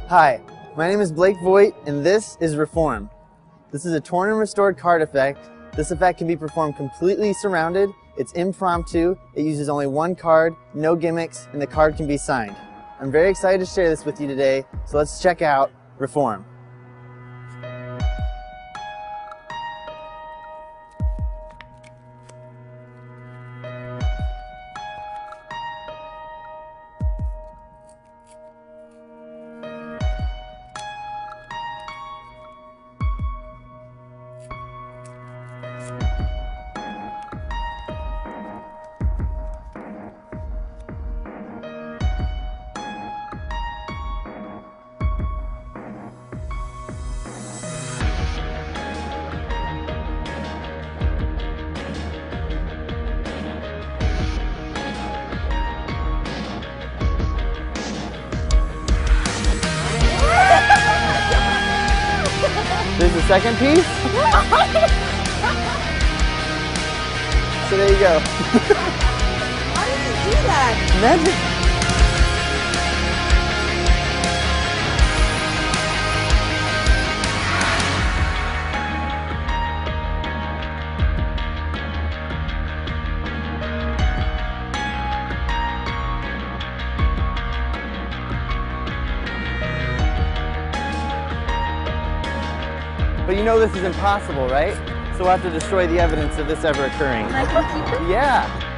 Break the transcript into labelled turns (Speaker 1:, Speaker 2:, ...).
Speaker 1: Hi, my name is Blake Voigt, and this is REF4M. This is a torn and restored card effect. This effect can be performed completely surrounded. It's impromptu, it uses only one card, no gimmicks, and the card can be signed. I'm very excited to share this with you today, so let's check out REF4M. There's the second piece. So there you go.
Speaker 2: How did you do that?
Speaker 1: Magic. But you know this is impossible, right? So we'll have to destroy the evidence of this ever occurring.
Speaker 2: And I can keep it?
Speaker 1: Yeah.